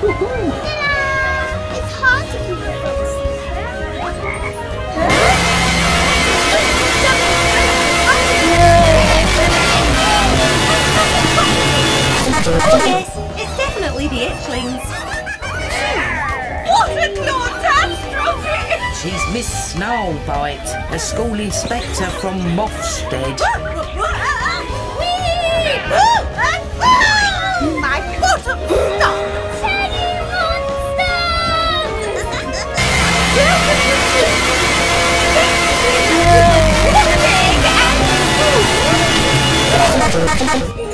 It's hard to keep it from Oh yes, it's definitely the itchlings. What a catastrophe! She's Miss Snarlbite, a school inspector from Moffstead. My bottom stop! Teddy monster!